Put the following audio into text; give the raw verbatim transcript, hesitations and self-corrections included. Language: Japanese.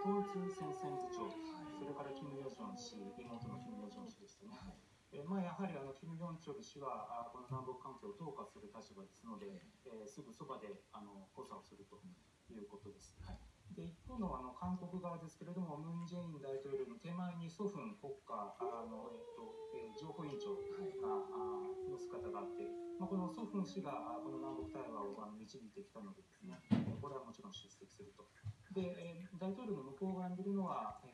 統一戦線部長、それからキム・ヨジョン氏、妹のキム・ヨジョン氏ですね。えーまあ、やはりあのキム・ヨンチョル氏はあこの南北関係を統括する立場ですので、えー、すぐそばであの補佐をするということです。はい、で一方のあの韓国側ですけれども、ムン・ジェイン大統領の手前にソフン国家あの、えっとえー、情報委員長が、はい、の姿があって、まあ、このソフン氏がこの南北対話を導いてきたのでですね、これはもちろん出席すると。で、えー、大統領の向こう側にいるのは、